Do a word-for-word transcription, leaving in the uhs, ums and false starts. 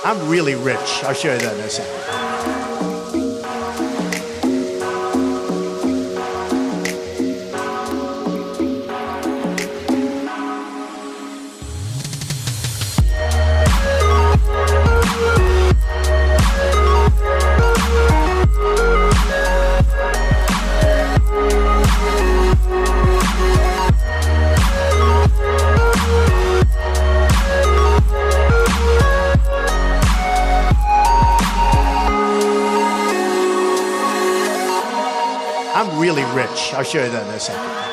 I'm really rich. I'll show you that in a second. I'm really rich. I'll show you that in a second.